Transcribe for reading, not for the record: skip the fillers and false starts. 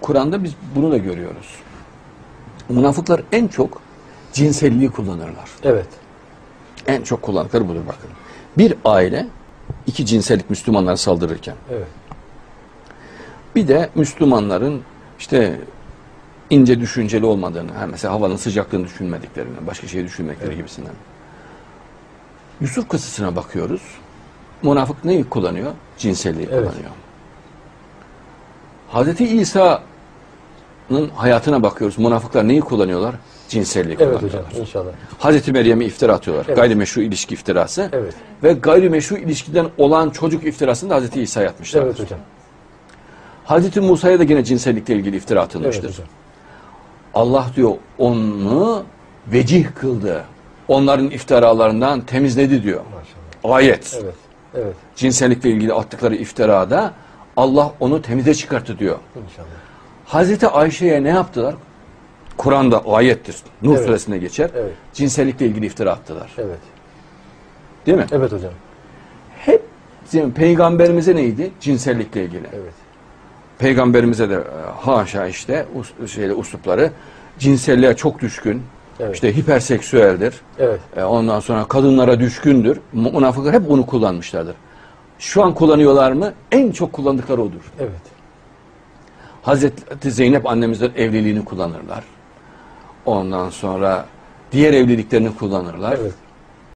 Kur'an'da biz bunu da görüyoruz. Münafıklar en çok cinselliği kullanırlar. Evet. En çok kullandıkları budur bakın. Bir aile iki cinsellik Müslümanlara saldırırken, Evet. bir de Müslümanların işte ince düşünceli olmadığını, mesela havanın sıcaklığını düşünmediklerini, başka şey düşünmekleri gibisinden. Yusuf kıssasına bakıyoruz. Münafık neyi kullanıyor? Cinselliği kullanıyor. Hazreti İsa'nın hayatına bakıyoruz. Münafıklar neyi kullanıyorlar? Cinselliği kullanıyorlar. Evet hocam, inşallah. Hazreti Meryem'e iftira atıyorlar. Evet. Gayrimeşru ilişki iftirası. Evet. Ve gayrimeşru ilişkiden olan çocuk iftirasını da Hazreti İsa'ya atmışlar. Evet hocam. Hazreti Musa'ya da yine cinsellikle ilgili iftira atılmıştır. Evet hocam. Allah diyor onu vecih kıldı. Onların iftiralarından temizledi diyor. Maşallah. Ayet. Evet. Evet. Cinsellikle ilgili attıkları iftirada Allah onu temize çıkarttı diyor. İnşallah. Hazreti Ayşe'ye ne yaptılar? Kur'an'da ayettir. Nur Evet. suresine geçer. Evet. Cinsellikle ilgili iftira attılar. Evet. Değil mi? Evet hocam. Hep peygamberimize neydi? Cinsellikle ilgili. Evet. Peygamberimize de haşa işte uslupları cinselliğe çok düşkün. Evet. İşte hiperseksüeldir. Evet. Ondan sonra kadınlara düşkündür. Münafıklar hep bunu kullanmışlardır. Şu an kullanıyorlar mı? En çok kullandıkları odur. Evet. Hazreti Zeynep annemizin evliliğini kullanırlar. Ondan sonra diğer evliliklerini kullanırlar. Evet.